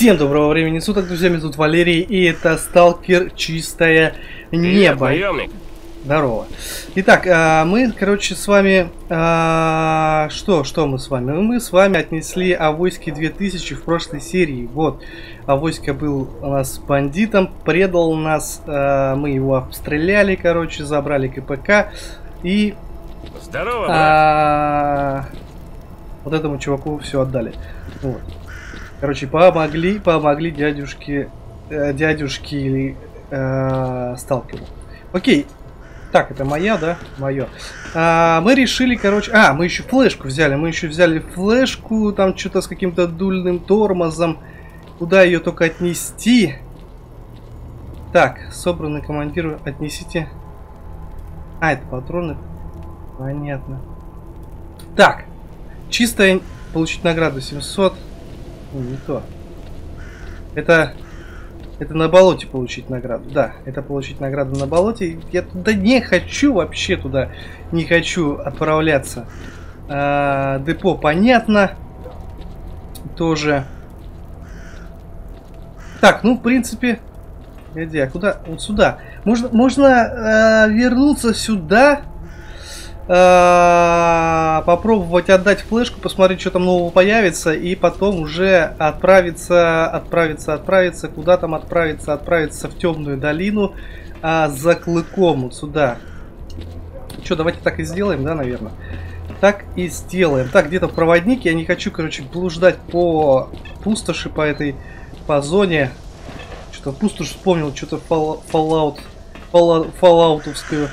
Всем доброго времени суток, друзья, меня зовут Валерий, и это Сталкер Чистое Небо. Здорово. Итак, мы, короче, с вами... Что мы с вами? Мы с вами отнесли Авоськи 2000 в прошлой серии. Вот, Авоська был у нас бандитом, предал нас, мы его обстреляли, короче, забрали КПК. И... Здорово, брат. Вот этому чуваку все отдали. Вот. Короче, помогли дядюшке сталкеру. Окей. Так, это моя, да? Мое. Мы решили, короче... мы еще флешку взяли. Мы еще взяли флешку, там что-то с каким-то дульным тормозом. Куда ее только отнести? Так, собранный командир, отнесите. Это патроны. Понятно. Так. Чистая... Получить награду 700. Не то. Это на болоте получить награду. Да, это получить награду на болоте. Я туда не хочу, вообще туда не хочу отправляться. Депо, понятно. Тоже. Так, ну, в принципе... Где? А куда? Вот сюда. Можно вернуться сюда. Попробовать отдать флешку, посмотреть, что там нового появится, и потом уже отправиться, куда там отправиться в темную долину за клыком, вот сюда. Что, давайте так и сделаем, да, наверное? Так и сделаем. Так, где-то проводник, я не хочу, короче, блуждать по пустоши, по зоне. Что-то пустошь вспомнил, что-то фоллаутовскую.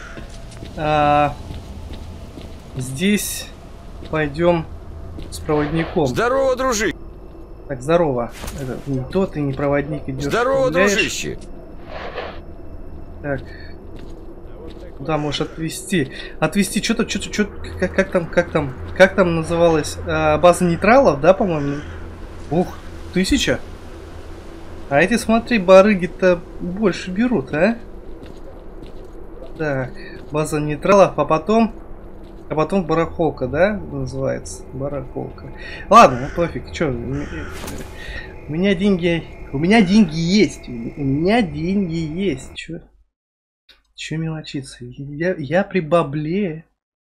Здесь пойдем с проводником. Здорово, дружище. Так, здорово. Это не то, ты не проводник идешь. Здорово, гуляешь. дружище. Так. Куда можешь отвезти? Отвезти что-то, как там называлось? База нейтралов, да, по-моему? Ух, 1000. А эти, смотри, барыги-то больше берут, а? Так, база нейтралов, а потом барахолка, да, называется? Барахолка. Ладно, ну пофиг, что? У меня деньги есть. Че мелочиться? Я при бабле.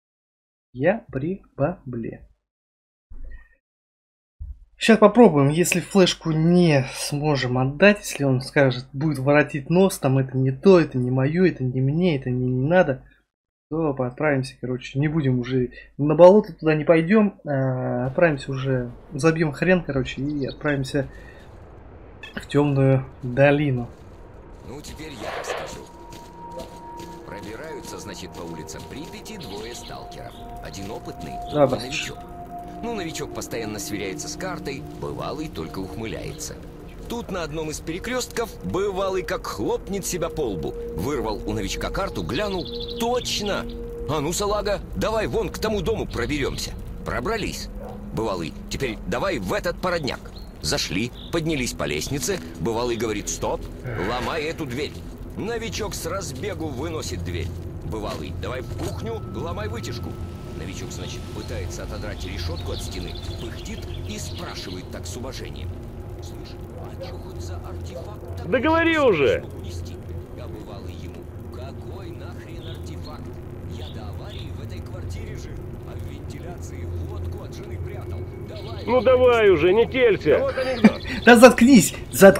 Сейчас попробуем, если флешку не сможем отдать, если он скажет, будет воротить нос, там это не то, это не мое, это не мне, это мне не надо. То отправимся, короче, не будем уже на болото, туда не пойдем, отправимся уже, забьем хрен, короче, и отправимся в темную долину. Ну, теперь я расскажу. Пробираются, значит, по улицам Припяти двое сталкеров. Один опытный, другой новичок. Ну, новичок постоянно сверяется с картой, бывалый только ухмыляется. Тут на одном из перекрестков бывалый как хлопнет себя по лбу. Вырвал у новичка карту, глянул. Точно! А ну, салага, давай вон к тому дому проберемся. Пробрались. Бывалый, теперь давай в этот породняк. Зашли, поднялись по лестнице. Бывалый говорит: стоп, ломай эту дверь. Новичок с разбегу выносит дверь. Бывалый: давай в кухню, ломай вытяжку. Новичок, значит, пытается отодрать решетку от стены, пыхтит и спрашивает так с уважением: слышь, а что хоть за артефакт? Да говори уже! Я бывалый ему: какой нахрен артефакт? Я до аварии в этой квартире жил, а в вентиляции водку от жены прятал. Давай, ну давай уже, не телься! Вот анекдот. Да заткнись!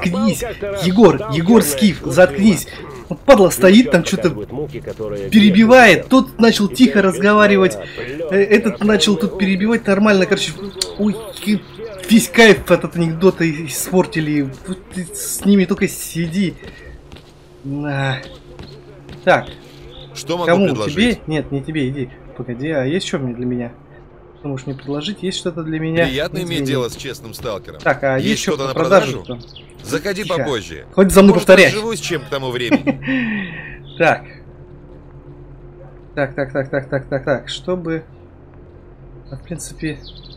Егор Скиф, заткнись! Вот падла стоит, там что-то перебивает. Тот начал тихо разговаривать. Этот начал тут перебивать нормально. Короче, ой, весь кайф этот анекдота испортили. Ты с ними только сиди. Так. Что могу кому? предложить? Тебе? Нет, не тебе, иди. Погоди, а есть что мне для меня? Что можешь мне предложить? Есть что-то для меня? Приятно иметь дело с честным сталкером. Так, а есть что-то на продажу? Заходи Тихо. попозже. Хоть за мной повторять. Живусь чем к тому времени. Так. Так. Чтобы... В принципе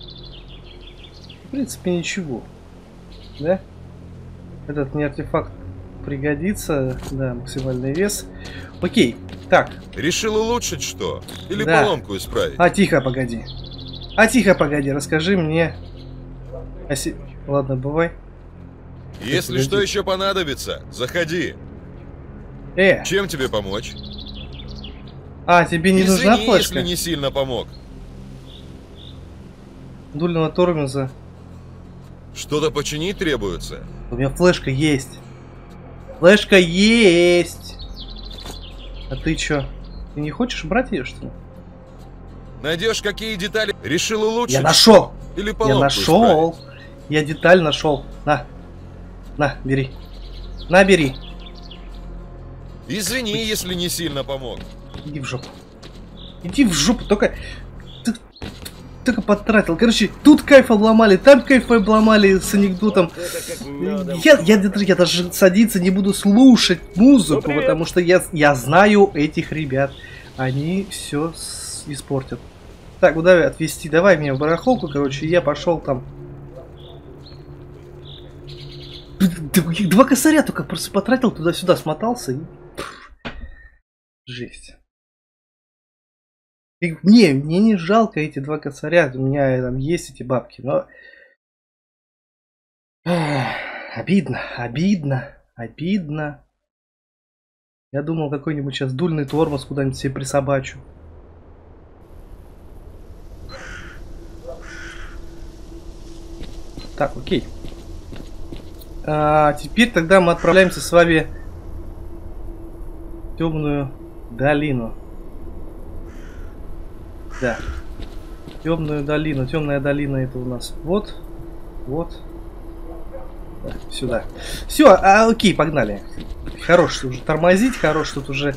ничего. Да? Этот мне артефакт пригодится. Да, максимальный вес. Окей. Так. Решил улучшить что? Или да. поломку исправить? Тихо, погоди. Расскажи мне. Ладно, бывай. Если что еще понадобится, заходи. Чем тебе помочь? А, тебе не нужна флешка? Если не сильно помог. Дульного тормоза. Что-то починить требуется? У меня флешка есть. Флешка есть. А ты чё? Ты не хочешь брать ее, что ли? Найдешь какие детали? Решил улучшить? Я нашел. Или Я нашел. Исправить? Я деталь нашел. На, бери. На, бери. Извини, если не сильно помог. Иди в жопу. Иди в жопу, только потратил. Короче, тут кайф обломали, там кайф обломали с анекдотом. Я даже садиться не буду слушать музыку, потому что я знаю этих ребят. Они все испортят. Так, куда отвезти? Давай меня в барахолку, короче, я пошел там. 2 косаря только просто потратил, туда-сюда смотался и... Жесть. И мне не жалко эти 2 косаря, у меня там есть эти бабки, но... Обидно. Я думал, какой-нибудь сейчас дульный тормоз куда-нибудь себе присобачу. Так, окей. Теперь тогда мы отправляемся с вами в темную долину. Да. Темную долину. Темная долина это у нас вот. Да, сюда. Все, окей, погнали. Хорош уже тормозить, хорош тут уже.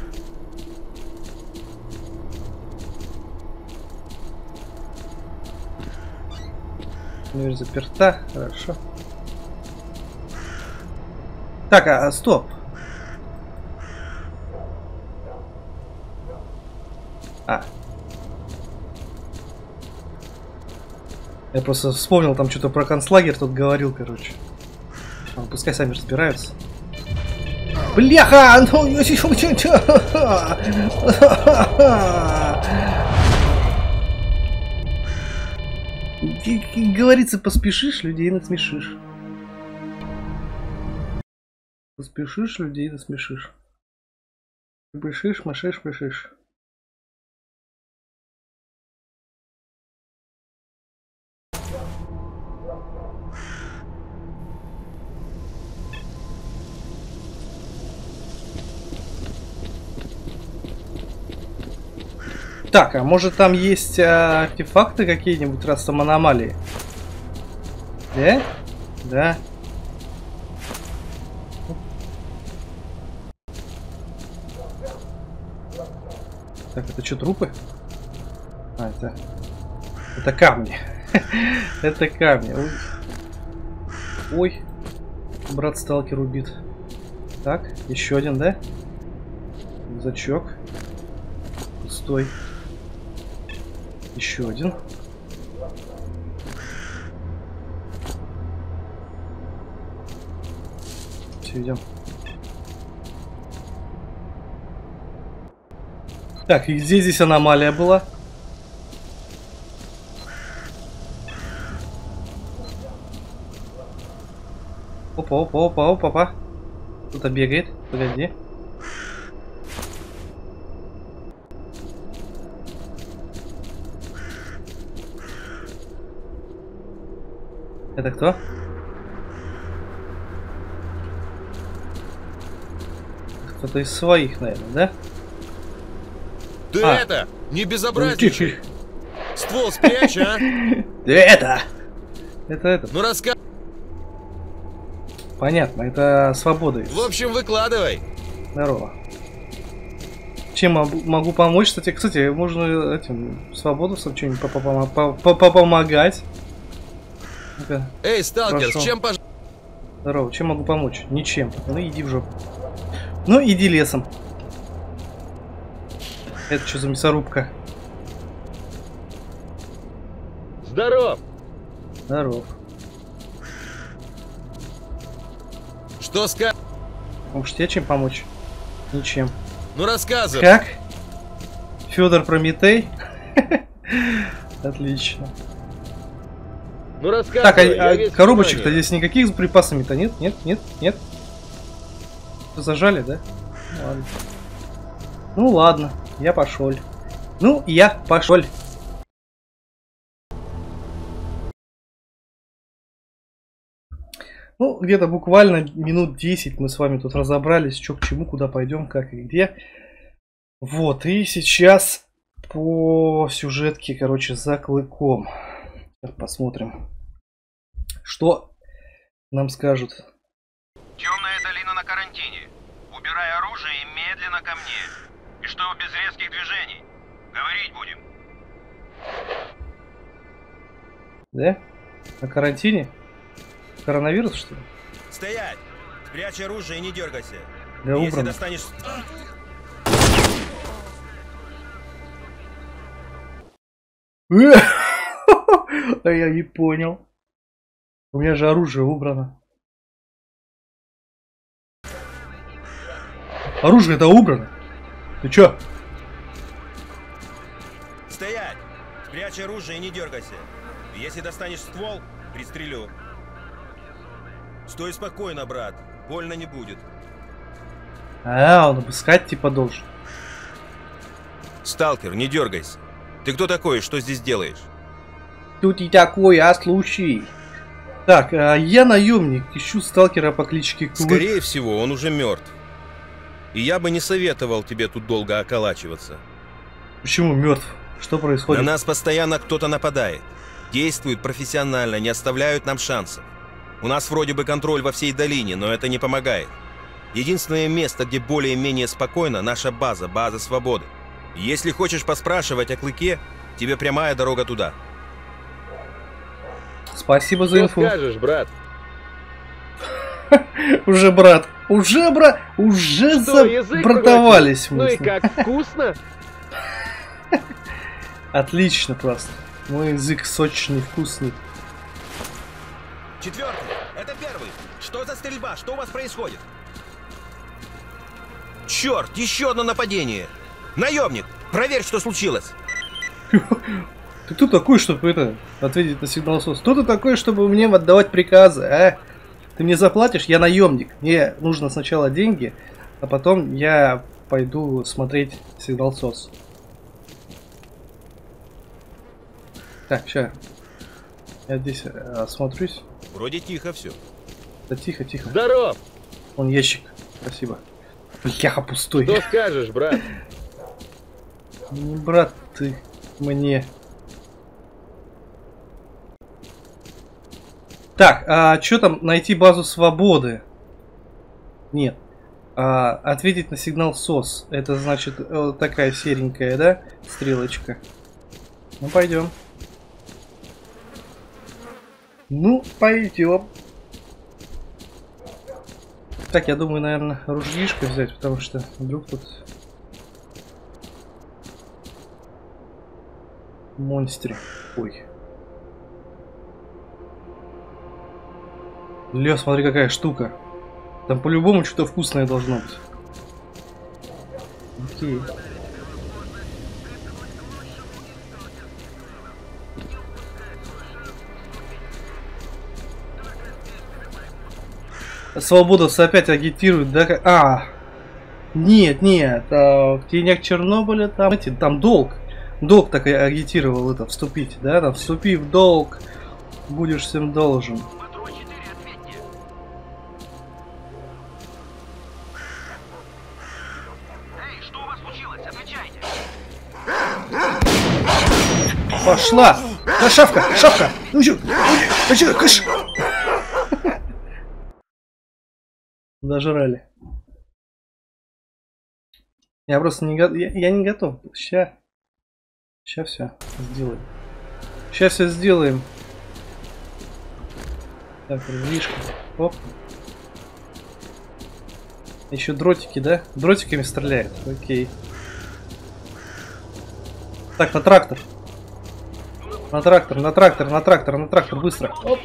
Дверь заперта, хорошо. Так, стоп. Я просто вспомнил, там что-то про концлагерь тут говорил, короче. Пускай сами разбираются. Бляха! Ну... Говорится, поспешишь, людей насмешишь. Поспешишь, людей насмешишь. Пышишь, машишь, пышишь. Так, а может там есть артефакты какие-нибудь, раз там аномалии? Да? Да. Так, это что, трупы? Это камни. Это камни. Ой. Брат сталкер убит. Так, еще один, да? Рюкзачок. Пустой. Еще один. Все, идем. Так, и где здесь аномалия была? Опа. Кто-то бегает. Погоди. Это кто? Кто-то из своих, наверное, да? Ты это, не безобразничай. Ствол спрячь, а? Ты это! Это. Ну рассказывай. Понятно, это свобода. В общем, выкладывай. Здорово. Чем могу помочь? Кстати, можно этим свободовцам что-нибудь помогать. Эй, сталкер, Прошу. с чем пожалуйста? Здорово, чем могу помочь? Ничем. Ну иди в жопу. Ну иди лесом. Это что за мясорубка? Здоров! Здоров. Что скажешь? Может, тебе чем помочь? Ничем. Ну рассказывай. Как? Федор Прометей? Отлично. Ну рассказывай. Так, а коробочек-то здесь никаких с припасами-то нет? Нет. Зажали, да? Ладно. Ну ладно, я пошел. Ну, где-то буквально минут 10 мы с вами тут разобрались, что к чему, куда пойдем, как и где. Вот, и сейчас по сюжетке, короче, за клыком. Посмотрим, что нам скажут. Темная долина на карантине. Убирай оружие и медленно ко мне. И что без резких движений. Говорить будем. Да? На карантине? Коронавирус, что ли? Стоять! Спрячь оружие и не дергайся. Да, Если убрано. достанешь... А я не понял. У меня же оружие убрано. Оружие-то убрано. Ты чё? Стоять! Спрячь оружие и не дергайся. Если достанешь ствол, пристрелю. Стой спокойно, брат. Больно не будет. А, он обыскать типа должен. Сталкер, не дергайся. Ты кто такой и что здесь делаешь? Тут и такой, а случай. Так, я наемник, ищу сталкера по кличке Клык. Скорее всего, он уже мертв. И я бы не советовал тебе тут долго околачиваться. Почему мертв? Что происходит? На нас постоянно кто-то нападает. Действуют профессионально, не оставляют нам шансов. У нас вроде бы контроль во всей долине, но это не помогает. Единственное место, где более-менее спокойно, наша база, база свободы. Если хочешь поспрашивать о Клыке, тебе прямая дорога туда. Спасибо за Что инфу. скажешь, брат? Уже брат. Уже Что, язык забратовались проглотил? Ну мы. и как, вкусно? Отлично просто. Мой язык сочный, вкусный. Четвертый, это первый. Что за стрельба? Что у вас происходит? Черт, еще одно нападение. Наемник, проверь, что случилось. Ты кто такой, чтобы ответить на сигнал СОС? Кто ты такой, чтобы мне отдавать приказы, а? Ты мне заплатишь? Я наемник. Мне нужно сначала деньги, а потом я пойду смотреть сигнал СОС. Так, сейчас. Я здесь осмотрюсь. Вроде тихо все. Да тихо. Здоров! Вон ящик. Спасибо. Бляха пустой. Что скажешь, брат? Не брат ты мне. Так, а что там найти базу свободы? Нет. Ответить на сигнал СОС. Это значит такая серенькая, да? Стрелочка. Ну пойдем. Ну, пойдем. Так, я думаю, наверное, ружьишко взять, потому что вдруг тут монстры. Ой. Ля, смотри, какая штука. Там по-любому что-то вкусное должно быть. Окей. Свободовцы опять агитируют, да? Нет. В тенях Чернобыля там долг. Долг так и агитировал это, вступить, да? Там вступи в долг, будешь всем должен. Пошла! Да, шавка! Ну чё, кыш! Дожрали. Я просто не готов. Я не готов. Сейчас все сделаем. Сейчас все сделаем. Так, рулишка. Оп. Еще дротики, да? Дротиками стреляют. Окей. Так, на трактор. На трактор, быстро. Оп,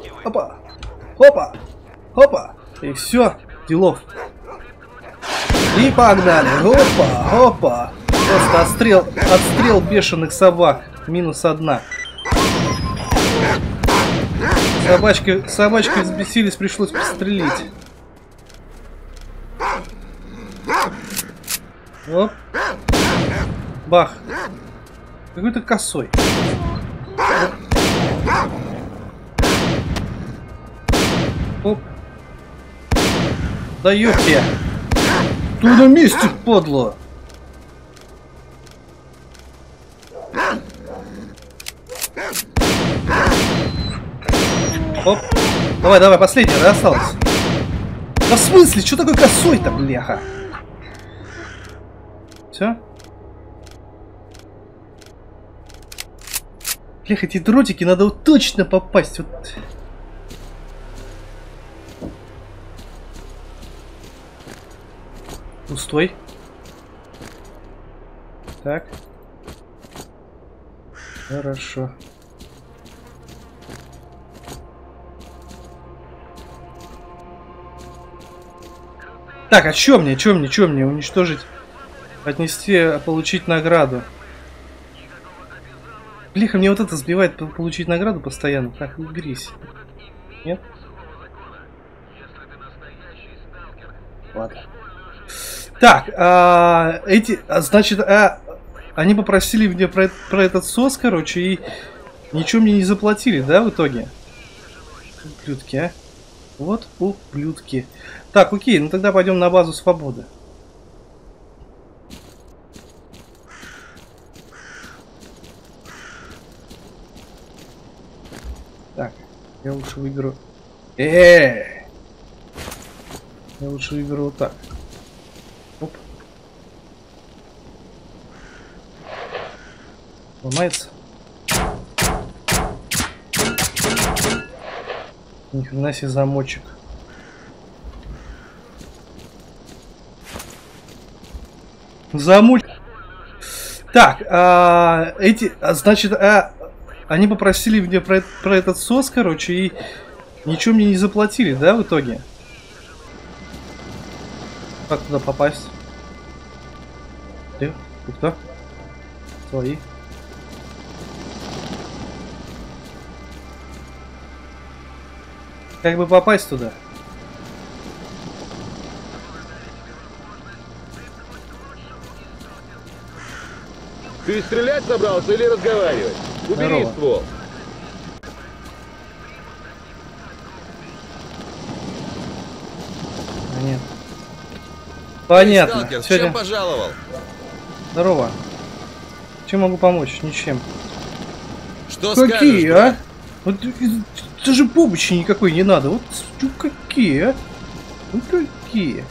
опа. И все, делов. И погнали. Опа. Просто отстрел бешеных собак. -1. Собачки взбесились, пришлось пострелить. Оп. Бах. Какой-то косой. Оп. Да ёпте. Ты на месте, подло. Оп. Давай, последняя, да, осталось? Да в смысле? Что такой косой-то, бляха? Все? Бляха, эти дротики надо вот точно попасть. Вот. Пустой. Так. Хорошо. Так, а чё мне? Уничтожить, отнести, получить награду. Блиха, мне вот это сбивает, получить награду постоянно. Так, уберись. Нет? Ладно. Так, значит, они попросили мне про этот сос, короче, и ничего мне не заплатили, да, в итоге? Ублюдки, а? Вот ублюдки. Так, окей, ну тогда пойдем на базу свободы. Так, я лучше выберу... Я лучше выберу вот так. Оп. Ломается. Ни хрена себе замочек. Замочек. Так, значит, они попросили мне про этот сос, короче, и ничего мне не заплатили, да, в итоге? Как туда попасть? Ты кто? Свои. Как бы попасть туда? Ты стрелять собрался или разговаривать? Убери ствол. Нет. Понятно. Сталкер, чем пожаловал? Здорово. Чем могу помочь? Ничем. Что какие, скажешь, а? Вот даже помощи никакой не надо. Вот какие, а? Вот какие.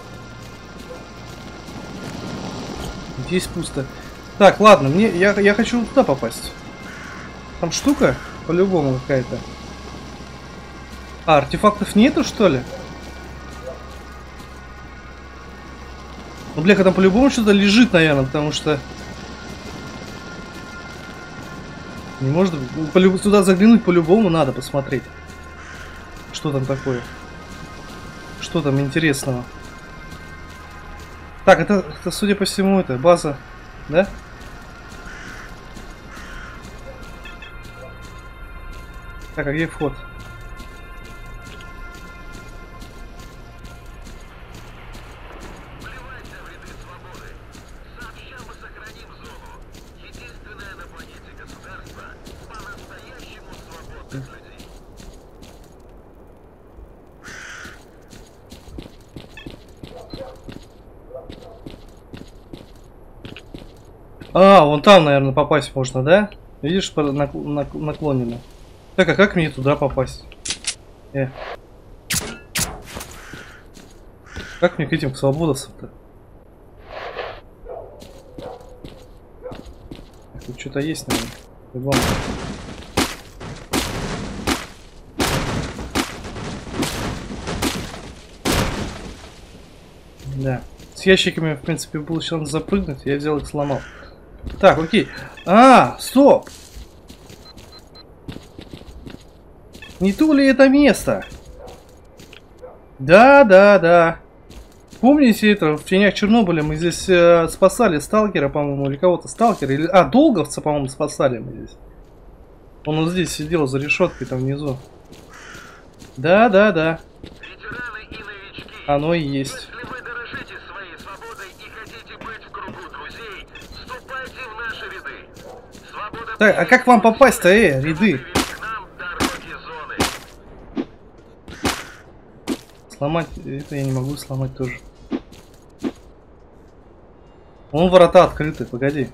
Здесь пусто. Так, ладно, я хочу туда попасть. Там штука по-любому какая-то. А, артефактов нету, что ли? Ну, бляха, там по-любому что-то лежит, наверное, потому что... Не может быть. Сюда заглянуть по-любому надо посмотреть. Что там такое? Что там интересного? Так, это судя по всему, это база, да? Так, а где вход? А, вон там, наверное, попасть можно, да? Видишь, наклонено. Так, а как мне туда попасть? Как мне к этим свободовцам-то? Тут что-то есть, наверное. Да. С ящиками, в принципе, был шанс запрыгнуть, я взял их, сломал. Так, окей. А, стоп! Не то ли это место? Да. Помните это, в тенях Чернобыля мы здесь спасали сталкера, по-моему, или кого-то сталкера, или... долговца, по-моему, спасали мы здесь. Он вот здесь сидел за решеткой там внизу. Да. Ветераны и новички. Оно и есть. Если вы дорожите своей свободой и хотите быть в кругу друзей, вступайте в наши ряды. Свобода. Так, а как вам попасть-то, ряды? К нам дороги зоны. Сломать, это я не могу сломать тоже. Вон ворота открыты, погоди.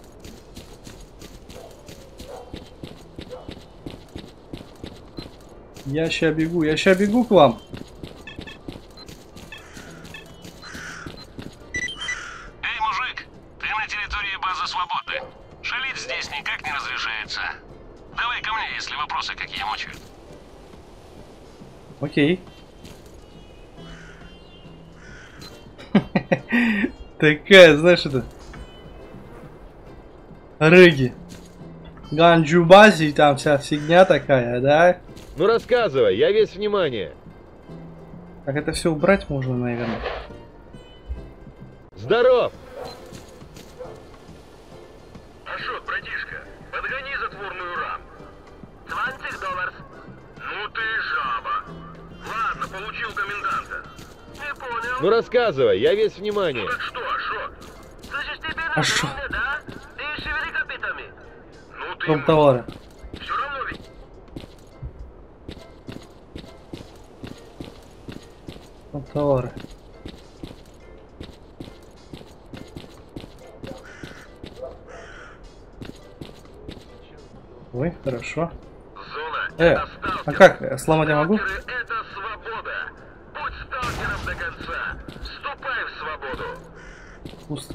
Я ща бегу к вам. Эй, мужик, ты на территории базы Свободы. Шалить здесь никак не разрешается. Давай ко мне, если вопросы какие мучают. Окей. Такая, знаешь, это... Рыги. Ганджубази, там вся фигня такая, да? Ну рассказывай, я весь внимание. Как это все убрать можно, наверное. Здоров! Ашот, братишка, подгони затворную раму. $20. Ну ты жаба. Ладно, получил коменданта. Не понял. Ну рассказывай, я весь внимание. Так что, Ашот? Слышишь, тебе надо Ашот. мне, да? Ты шевели копытами. Ну ты... Дом товара. Все равно ведь... Дом товара. Ой, хорошо. Зона А как? Сломать я могу? Сталкеры — это свобода. Будь сталкером до конца. Вступай в свободу. Пусто.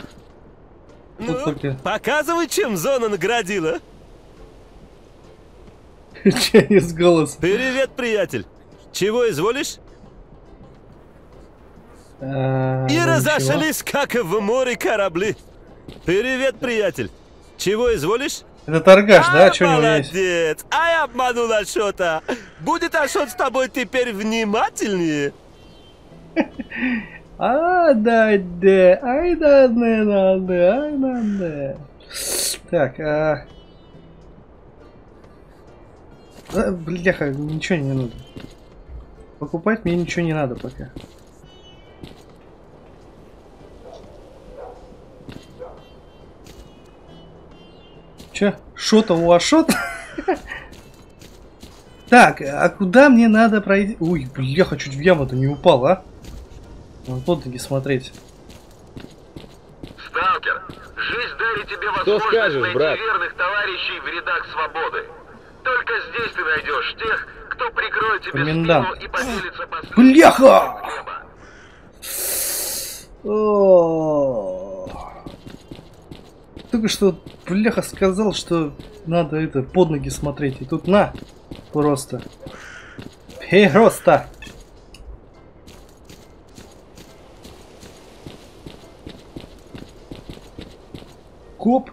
Ну, показывай, чем зона наградила. Через голос. Привет, приятель. Чего изволишь? И разошлись, как в море корабли. Привет, приятель. Чего изволишь? Это торгаш, да? Что у него есть? Молодец! Ай, обманул Ашота! Будет Ашот с тобой теперь внимательнее? Ай, да. Так, бляха, ничего не надо. Покупать мне ничего не надо пока. Че? Шота у Ашота? Так, а куда мне надо пройти? Ой, бляха, чуть в яму-то не упал, а? Вон под ноги смотреть. Сталкер, жизнь дарит тебе Что возможность скажешь, найти брат? верных товарищей в рядах свободы. Только здесь ты найдешь тех, кто прикроет тебе Комендант. спину и поделится последним Бляха! хлеба. Только что бляха сказал, что надо это под ноги смотреть. И тут на! Просто. Просто. Коп.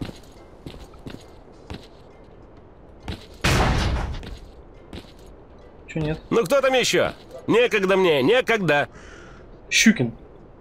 Чё нет? Ну кто там еще? Некогда мне, некогда. Щукин.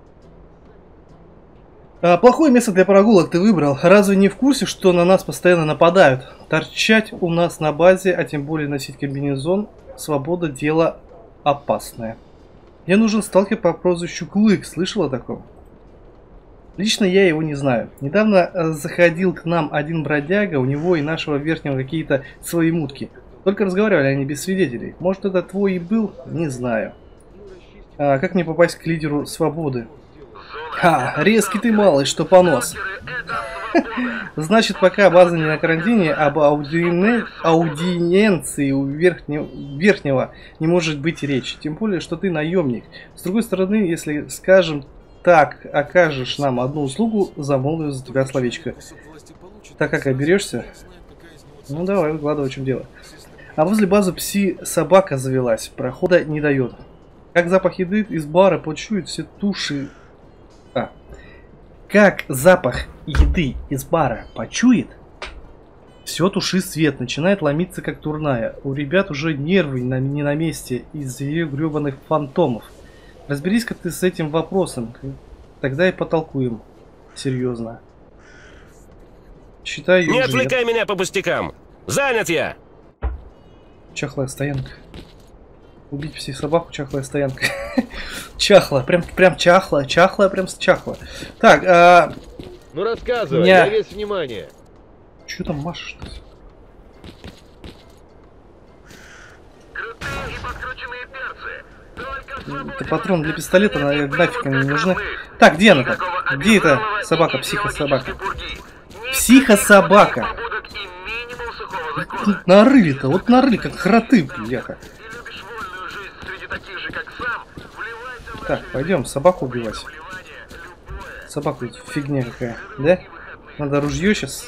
Плохое место для прогулок ты выбрал. Разве не в курсе, что на нас постоянно нападают? Торчать у нас на базе, а тем более носить комбинезон, свобода — дело опасное. Мне нужен сталкер по прозвищу Клык. Слышал о таком? Лично я его не знаю. Недавно заходил к нам один бродяга, у него и нашего верхнего какие-то свои мутки. Только разговаривали они без свидетелей. Может, это твой и был? Не знаю. Как мне попасть к лидеру свободы? Резкий ты малый, что понос. Значит, пока база не на карантине, об аудиенции у верхнего не может быть речи. Тем более, что ты наемник. С другой стороны, если, скажем так, окажешь нам одну услугу, замолвим за тебя словечко. Так как оберешься? Ну давай, выкладывай, в чем дело. А возле базы пси-собака завелась. Прохода не дает. Как запах еды из бара почуют все туши... Как запах еды из бара почует, все туши свет, начинает ломиться как турная. У ребят уже нервы не на месте из-за ее гребаных фантомов. Разберись-ка ты с этим вопросом, тогда и потолкуем. Серьезно. Считаю, не отвлекай меня по пустякам. Занят я. Чахлая стоянка. Убить пси-собаку, чахлая стоянка. Чахла, прям чахла, прям чахла. Так, ну рассказывай, я весь внимание. Чё там машешь-то? Это патрон для пистолета, нафиг они не нужны. Так, где она там? Где эта собака, психособака? Психособака! Нарыли-то, вот нарыли, как кроты, бляха. Так, пойдем собаку убивать. Собаку фигня какая, да? Надо ружье сейчас.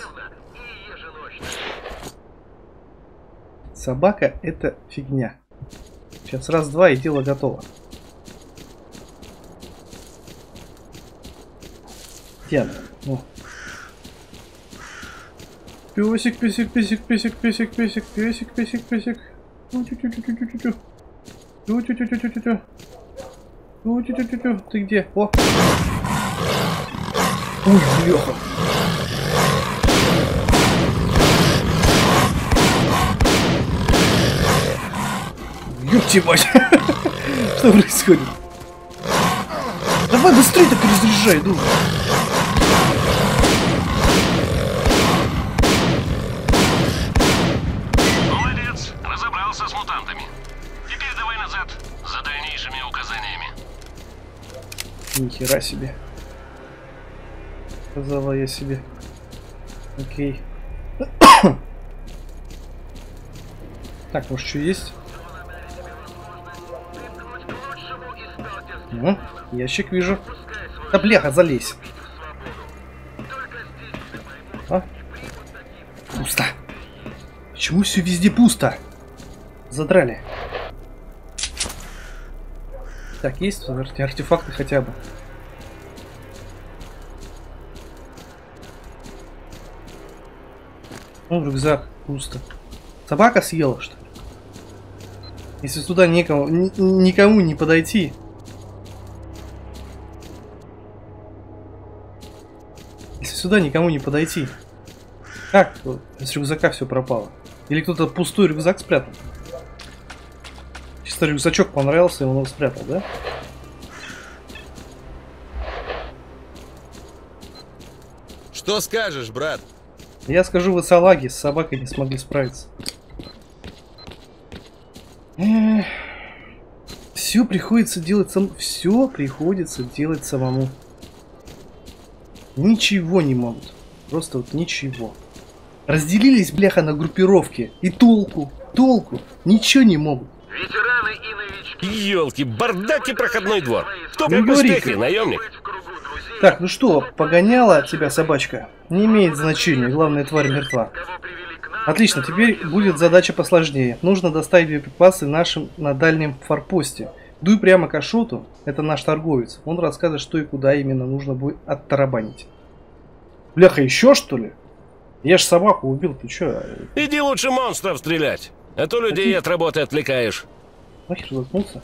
Собака это фигня. Сейчас раз-два и дело готово. Где она? Ну. Песик, песик, песик, песик, песик, песик, песик, песик, песик. Ты где? О! Ой, бляха! Ёпти мать! Что происходит? Давай быстрее так разряжай, ну! Молодец, разобрался с мутантами. Теперь давай назад за дальнейшими указаниями. Нихера себе. Сказала я себе. Окей. Так, может, что есть? Ну, ящик вижу. Да бляха, залезь. А? Пусто. Почему все везде пусто? Задрали. Так, есть артефакты хотя бы. Ну, рюкзак пусто. Собака съела, что ли? Если туда никому не подойти. Если сюда никому не подойти. Как? С рюкзака все пропало. Или кто-то пустой рюкзак спрятал? Чисто рюкзачок понравился, и он его спрятал, да? Что скажешь, брат? Я скажу, вы салаги, с собакой не смогли справиться. Все приходится делать самому. Ничего не могут. Просто вот ничего. Разделились, бляха, на группировки. И толку. Ничего не могут. Ветераны и новички. Ёлки, бардак и проходной двор. Кто как успехи, наемник? Так, ну что, погоняла тебя собачка? Не имеет значения, главная тварь мертва. Отлично, теперь будет задача посложнее. Нужно доставить боеприпасы нашим на дальнем форпосте. Дуй прямо к Ашоту, это наш торговец. Он расскажет, что и куда именно нужно будет оттарабанить. Бляха, еще что ли? Я ж собаку убил, ты чё? Иди лучше монстров стрелять, а то людей от работы отвлекаешь. Нахер заткнулся?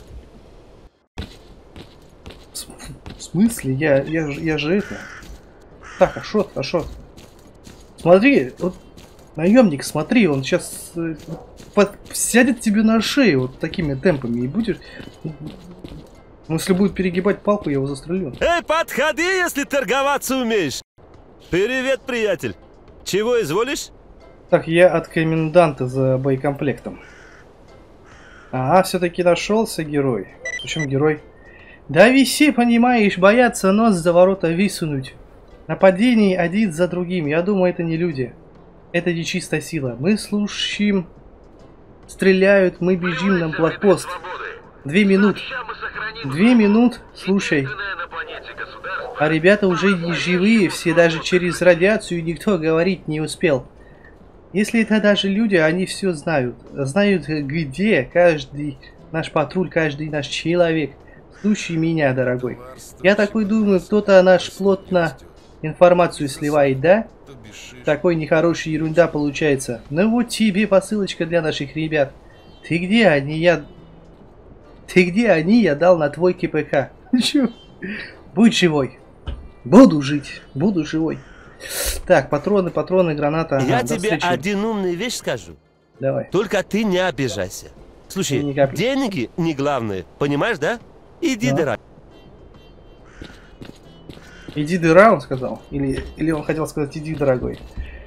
В смысле? Я же это... Так, Ашот. Смотри, вот наемник, смотри, он сейчас сядет тебе на шею вот такими темпами и будешь... Ну, если будет перегибать палку, я его застрелю. Эй, подходи, если торговаться умеешь. Привет, приятель. Чего изволишь? Так, я от коменданта за боекомплектом. Ага, все-таки нашелся герой. Причем герой? Да виси, понимаешь, боятся нос за ворота высунуть. Нападений один за другим. Я думаю, это не люди. Это нечистая сила. Мы слушаем, стреляют, мы бежим на блокпост. 2 минуты. 2 минут, слушай. А ребята уже не живые, все даже через радиацию никто говорить не успел. Если это даже люди, они все знают. Знают, где каждый наш патруль, каждый наш человек. Слушай меня, дорогой. Я такой думаю, кто-то наш плотно информацию сливает, да? Такой нехорошая ерунда получается. Ну вот тебе посылочка для наших ребят. Ты где они? Я дал на твой КПК. Чё? Будь живой. Буду жить. Буду живой. Так, патроны, граната. Я тебе один умный вещь скажу. Давай. Только ты не обижайся. Слушай, деньги не главное, понимаешь, да? Иди, дыра. Иди, дыра, он сказал? Или он хотел сказать, иди, дорогой?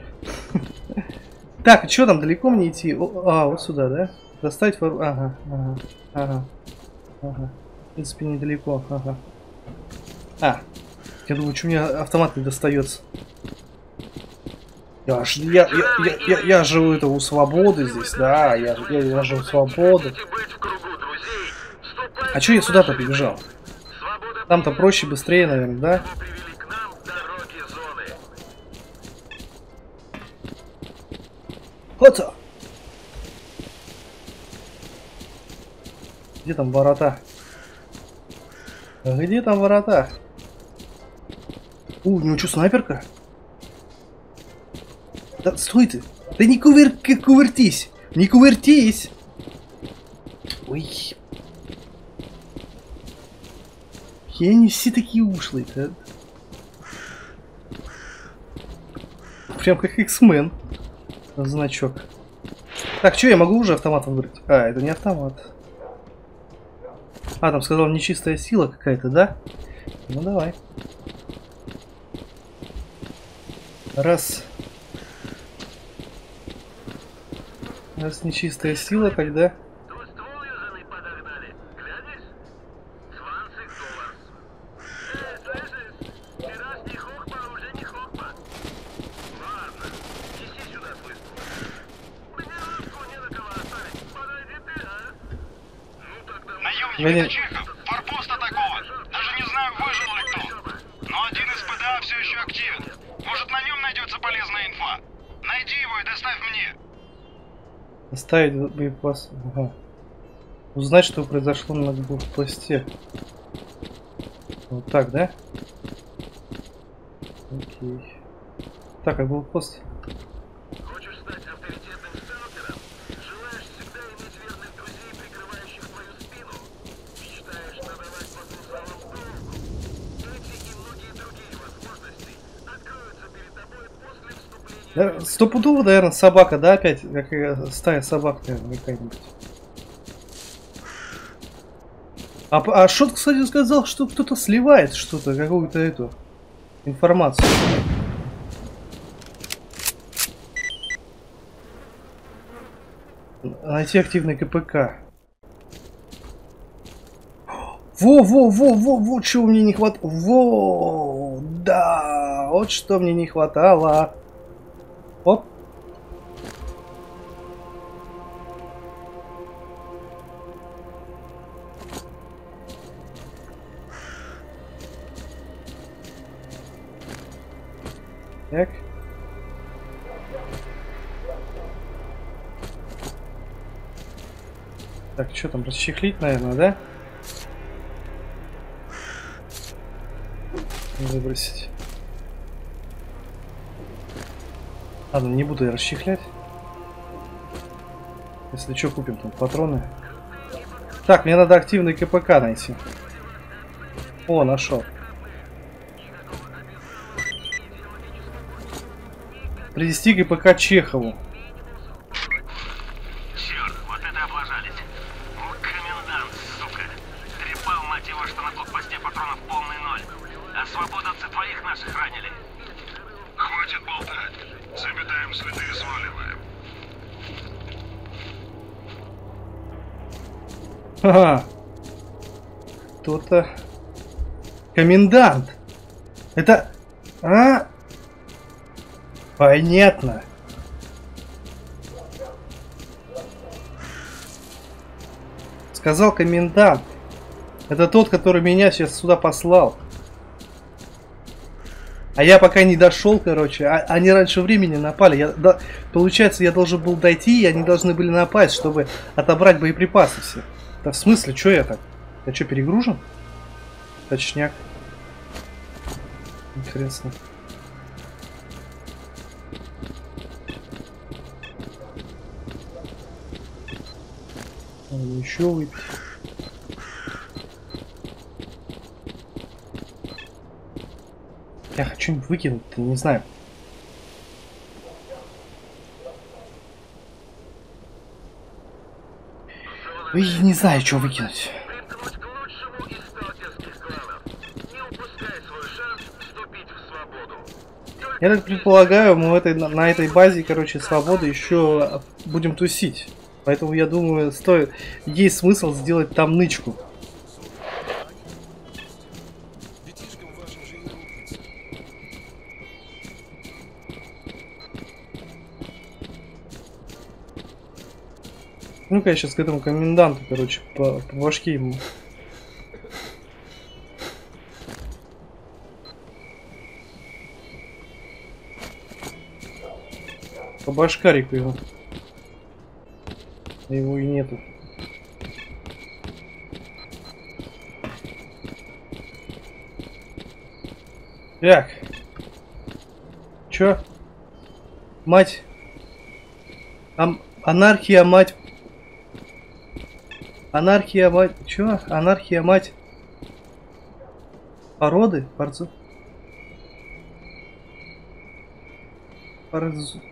Так, что там, далеко мне идти? Вот сюда, да? Достать... Ага. В принципе, недалеко, ага. Я думаю, что у меня автомат не достается. Я же у свободы здесь, да, я же у свободы. А чё я сюда-то побежал? Там-то проще, быстрее, наверное, да? Вот. Где там ворота? Где там ворота? У него что, снайперка? Да стой ты! Да не кувыртись! Не кувыртись! Ой. Я не все такие ушлые-то. Прям как X-Men. Значок. Так, что, я могу уже автомат выбрать? Это не автомат. Там сказал нечистая сила какая-то, да? Ну давай. Раз нечистая сила, тогда... Наемник Чехов, форпост атакован. Даже не знаю, выжил ли кто. Но один из ПДА все еще активен. Может, на нем найдется полезная инфа. Найди его и доставь мне. Доставить боеприпас. Ага. Узнать, что произошло на блокпосте. Вот так, да? Окей. Так, а блокпост? Хочешь стать авторитетным сталкером? Желаешь всегда иметь верных друзей, прикрывающих твою спину? Мечтаешь надавать по кусалам толку? Эти и многие другие возможности откроются перед тобой после вступления... Стопудово, наверное, собака, да, опять? Как стая собак, наверное, какая-нибудь. А Шот, кстати, сказал, что кто-то сливает что-то, какую-то эту информацию. Найти активный КПК. Во, чего мне не хватало. Да, вот что мне не хватало. Оп. Так. Так, что там, расчехлить, наверное, да? Выбросить. Ладно, не буду я расчехлять. Если что, купим там патроны. Так, мне надо активный КПК найти. О, нашел. Привезти КПК Чехову. Черт, вот это облажались. Комендант, сука. Трепал, мать его, что на блокпосте патронов полный ноль. А свободовцы твоих наших ранили. Хватит болтать. Заметаем следы и сваливаем. Ага. Кто-то... Комендант! Это... Понятно. Сказал комендант. Это тот, который меня сейчас сюда послал. А я пока не дошел, короче. Они раньше времени напали. Получается, я должен был дойти, и они должны были напасть, чтобы отобрать боеприпасы все. Да в смысле, что я так? Я что, перегружен? Точняк. Интересно. Еще выпить. Я хочу выкинуть-то, не знаю. И не знаю, что выкинуть. Примкнуть к лучшему из сталкерских кланов. Не упускай свой шанс вступить в свободу. Я так предполагаю, мы на этой базе, короче, свободы еще будем тусить. Поэтому я думаю, есть смысл сделать там нычку. Ну-ка я сейчас к этому коменданту, короче, по башке ему. По башкарику его. Его и нету. Так. Чё? Мать. Анархия, мать. Анархия, мать. Чё? Анархия, мать. Породы? Порцу? Порцу.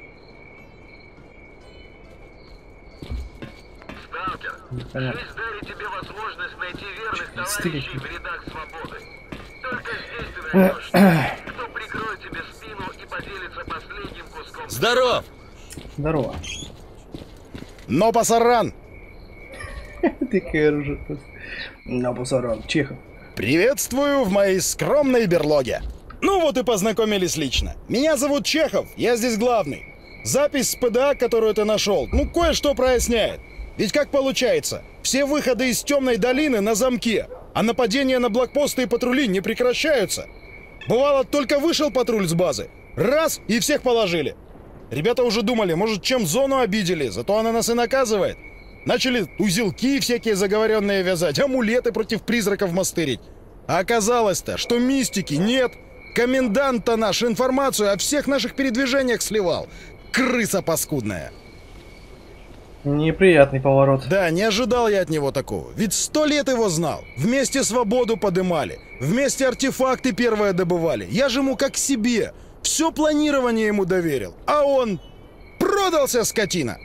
Сталкер, жизнь дарит тебе возможность найти верных товарищей в рядах свободы. Только здесь ты найдешь, кто прикроет тебе спину и поделится последним куском. Здоров! Здорово. Но пасаран! Такая рожа просто. Но пасаран. Чехов. Приветствую в моей скромной берлоге. Ну вот и познакомились лично. Меня зовут Чехов, я здесь главный. Запись с ПДА, которую ты нашел, ну кое-что проясняет. Ведь как получается, все выходы из темной долины на замке, а нападения на блокпосты и патрули не прекращаются. Бывало, только вышел патруль с базы, раз и всех положили. Ребята уже думали, может, чем зону обидели, зато она нас и наказывает. Начали узелки всякие заговоренные вязать, амулеты против призраков мастырить. А оказалось-то, что мистики нет. Комендант-то наш информацию о всех наших передвижениях сливал. Крыса паскудная. Неприятный поворот. Да, не ожидал я от него такого. Ведь 100 лет его знал. Вместе свободу подымали. Вместе артефакты первые добывали. Я же ему как себе. Все планирование ему доверил. А он продался, скотина.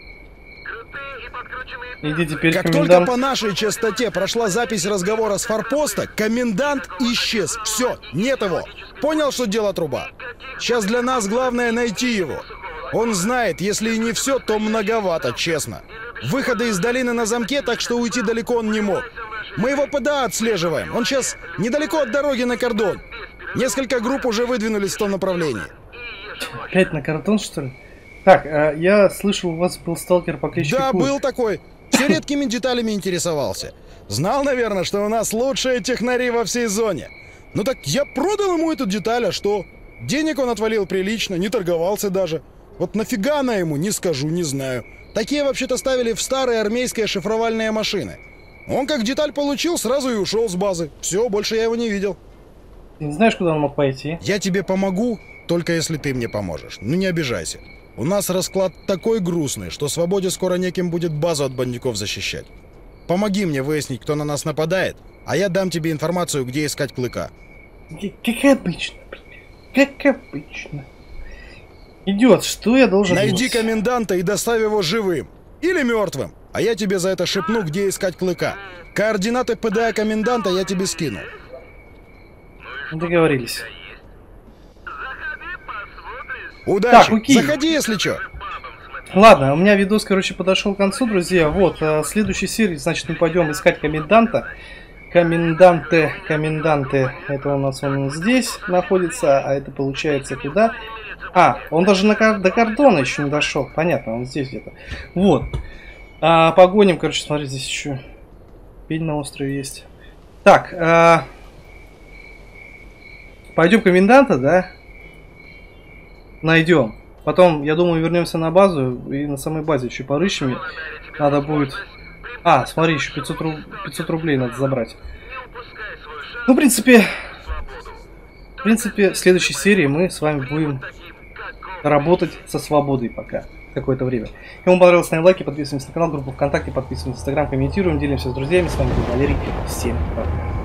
Иди теперь, как комендант. только по нашей частоте прошла запись разговора с форпоста, комендант исчез. Все, нет его. Понял, что дело труба. Сейчас для нас главное найти его. Он знает, если и не все, то многовато, честно. Выходы из долины на замке, так что уйти далеко он не мог. Мы его ПДА отслеживаем. Он сейчас недалеко от дороги на кордон. Несколько групп уже выдвинулись в том направлении. Опять на кордон, что ли? Так, я слышал, у вас был сталкер по кличке Да, Кур. был такой. Все редкими деталями интересовался. Знал, наверное, что у нас лучшие технари во всей зоне. Ну так я продал ему эту деталь, а что? Денег он отвалил прилично, не торговался даже. Вот нафига она ему, не скажу, не знаю. Такие вообще-то ставили в старые армейские шифровальные машины. Он как деталь получил, сразу и ушел с базы. Все, больше я его не видел. Ты не знаешь, куда он мог пойти? Я тебе помогу, только если ты мне поможешь. Ну не обижайся. У нас расклад такой грустный, что Свободе скоро неким будет базу от бандюков защищать. Помоги мне выяснить, кто на нас нападает, а я дам тебе информацию, где искать Клыка. Как обычно, как обычно. Идет, что я должен Найди делать? коменданта и доставь его живым. Или мертвым. А я тебе за это шепну, где искать Клыка. Координаты ПДА коменданта я тебе скину. Договорились. Удачи! Так, окей. Заходи, если что. Ладно, у меня видос, короче, подошел к концу, друзья. Вот, в следующей серии, значит, мы пойдем искать коменданта. Коменданты, это у нас он здесь находится, а это получается куда? А, он даже до кордона еще не дошел. Понятно, он здесь где-то. Вот. Погоним, короче, смотри, здесь еще пень на острове есть. Так, пойдем коменданта, да? Найдем. Потом, я думаю, вернемся на базу и на самой базе еще порыщем. Надо будет... А, смотри, еще 500 рублей надо забрать. Ну, в принципе, в следующей серии мы с вами будем работать со свободой пока. Какое-то время. Кому понравилось, ставим лайки, подписываемся на канал, группу ВКонтакте, подписываемся в Инстаграм, комментируем, делимся с друзьями. С вами был Валерий. Всем пока.